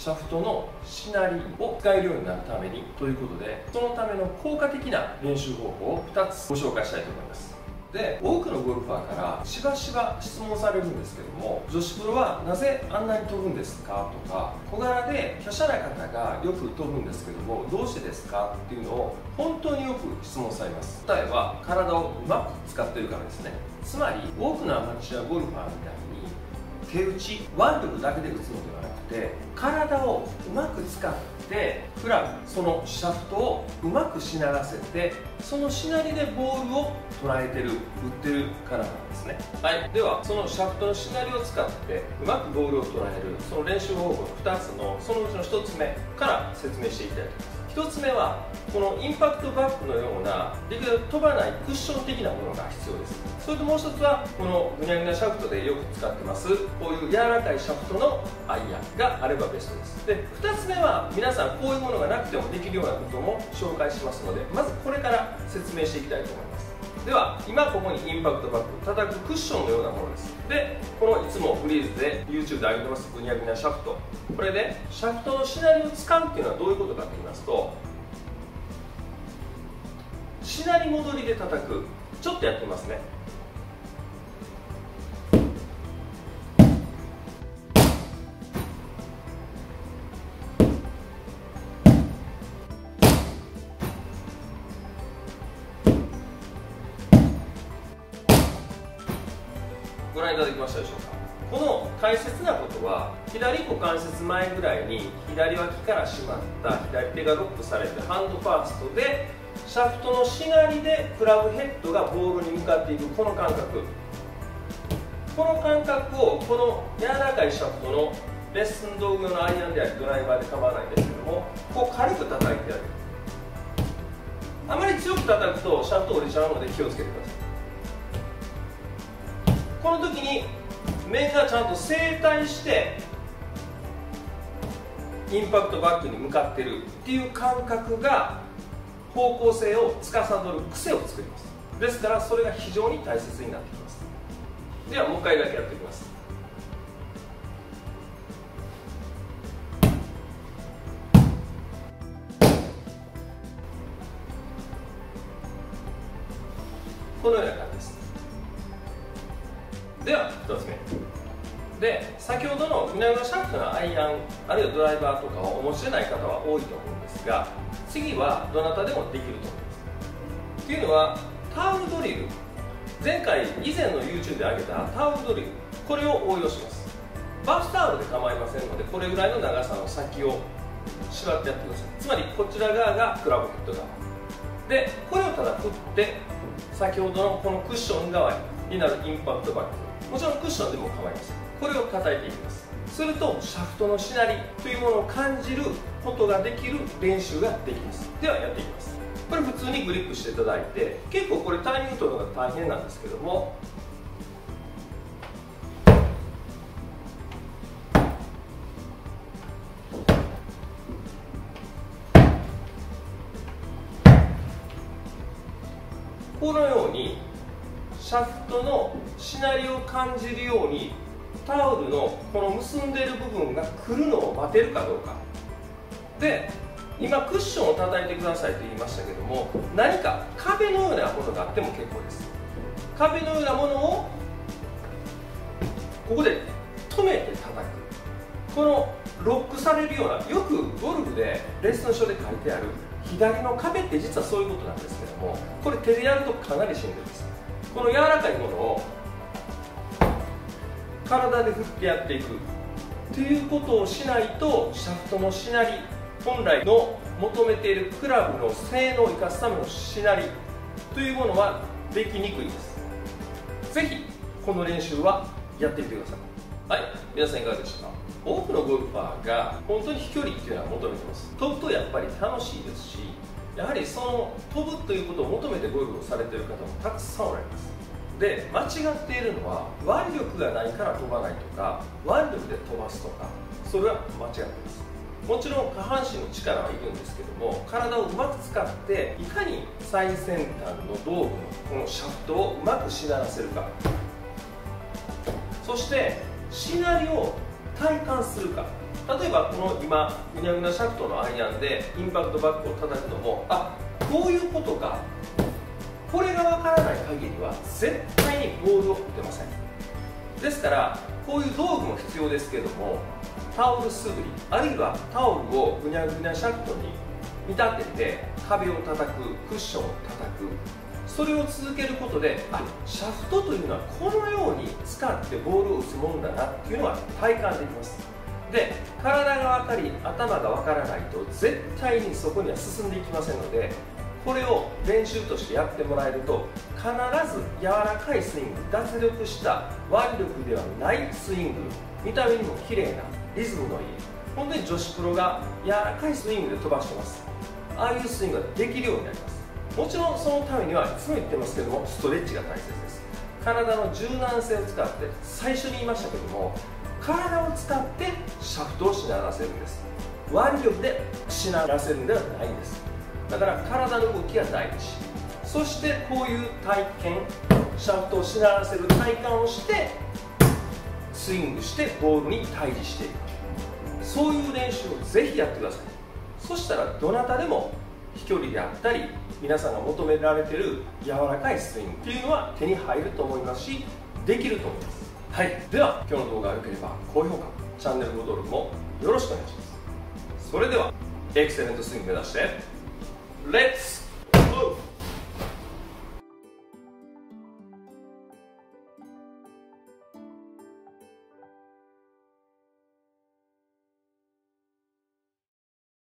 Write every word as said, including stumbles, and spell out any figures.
シャフトのしなりを使えるようになるためにということで、そのための効果的な練習方法をふたつご紹介したいと思います。で、多くのゴルファーからしばしば質問されるんですけども、女子プロはなぜあんなに飛ぶんですかとか、小柄で華奢な方がよく飛ぶんですけどもどうしてですかっていうのを本当によく質問されます。答えは体をうまく使っているからですね。つまり多くのアマチュアゴルファーみたいに手打ち、腕力だけで打つのではなくて、体をうまく使ってクラブ、そのシャフトをうまくしならせて、そのしなりでボールを捉えてる、打ってるからなんですね。はい、ではそのシャフトのしなりを使ってうまくボールを捉えるその練習方法のふたつのそのうちのひとつめから説明していきたいと思います。ひとつめはこのインパクトバックのようなできるだけ飛ばないクッション的なものが必要です。それともうひとつはこのぐにゃぐにゃシャフトでよく使ってますこういう柔らかいシャフトのアイアンがあればベストです。で、ふたつめは皆さんこういうものがなくてもできるようなことも紹介しますので、まずこれから説明していきたいと思います。では今ここにインパクトバック、叩くクッションのようなものです。で、このいつもフリーズで YouTube で上げてますぐにゃぐにゃシャフト、これでシャフトのしなりを使うっていうのはどういうことかと言いますと、しなり戻りで叩く、ちょっとやってみますね。ご覧いただきましたでしょうか。この大切なことは、左股関節前ぐらいに左脇から締まった左手がロックされてハンドファーストでシャフトのしなりでクラブヘッドがボールに向かっていくこの感覚、この感覚をこの柔らかいシャフトのレッスン道具用のアイアンでありドライバーで構わないんですけども、こう軽く叩いてやる。あまり強く叩くとシャフト折れちゃうので気をつけてください。この時に面がちゃんと正対してインパクトバックに向かってるっていう感覚が方向性を司る癖を作ります。ですからそれが非常に大切になってきます。ではもう一回だけやっていきます。このような感じです。ではふたつめで、先ほどのぐにゃぐにゃシャフトのアイアンあるいはドライバーとかをお持ちでない方は多いと思うんですが、次はどなたでもできると思います。っていうのはタオルドリル、前回以前の YouTube で上げたタオルドリル、これを応用します。バスタオルで構いませんので、これぐらいの長さの先を縛ってやってください。つまりこちら側がクラブヘッド側で、これをただ振って先ほどのこのクッション側になるインパクトバック、もちろんクッションでも構いません。これを叩いていきます。するとシャフトのしなりというものを感じることができる練習ができます。ではやっていきます。これ普通にグリップしていただいて、結構これタイミング取るのが大変なんですけども、このようにシャフトのしなりを感じるようにタオルのこの結んでいる部分が来るのを待てるかどうかで、今クッションを叩いてくださいと言いましたけども、何か壁のようなものがあっても結構です。壁のようなものをここで止めて叩く、このロックされるような、よくゴルフでレッスン書で書いてある左の壁って実はそういうことなんですけども、これ手でやるとかなりしんどいです。この柔らかいものを体で振ってやっていくっていうことをしないと、シャフトのしなり、本来の求めているクラブの性能を生かすためのしなりというものはできにくいです。ぜひこの練習はやってみてください。はい、皆さんいかがでしたか。多くのゴルファーが本当に飛距離っていうのは求めてます。飛ぶとやっぱり楽しいですし、やはりその飛ぶということを求めてゴルフをされている方もたくさんおられます。で、間違っているのは腕力がないから飛ばないとか、腕力で飛ばすとか、それは間違っています。もちろん下半身の力はいるんですけども、体をうまく使っていかに最先端の道具のこのシャフトをうまくしならせるか、そしてしなりを体感するか、 例えばこの今ぐにゃぐにゃシャフトのアイアンでインパクトバックを叩くのも、あ、こういうことか、これがわからない限りは絶対にボールを打てません。ですからこういう道具も必要ですけども、タオル素振りあるいはタオルをぐにゃぐにゃシャフトに見立てて壁を叩く、クッションを叩く、それを続けることで、あ、シャフトというのはこのように使ってボールを打つものだなっていうのは体感できます。で、体が分かり頭が分からないと絶対にそこには進んでいきませんので、これを練習としてやってもらえると必ず柔らかいスイング、脱力した腕力ではないスイング、見た目にも綺麗なリズムのいい、本当に女子プロが柔らかいスイングで飛ばしてます。ああいうスイングができるようになります。もちろんそのためにはいつも言ってますけども、ストレッチが大切です。体の柔軟性を使って、最初に言いましたけども、体を使ってシャフトをしならせるんです。腕力でしならせるんではないんです。だから体の動きが大事、そしてこういう体験、シャフトをしならせる体感をしてスイングしてボールに対峙していく、そういう練習をぜひやってください。そしたらどなたでも飛距離であったり、皆さんが求められている柔らかいスイングっていうのは手に入ると思いますし、できると思います。はい、では今日の動画が良ければ高評価、チャンネルご登録もよろしくお願いします。それではエクセレントスイング目指してレッツ